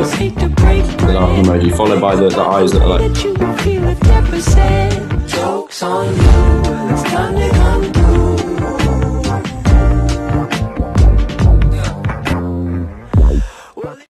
the laugh emoji, followed by the eyes that are like. Joke's on you, it's time to come through.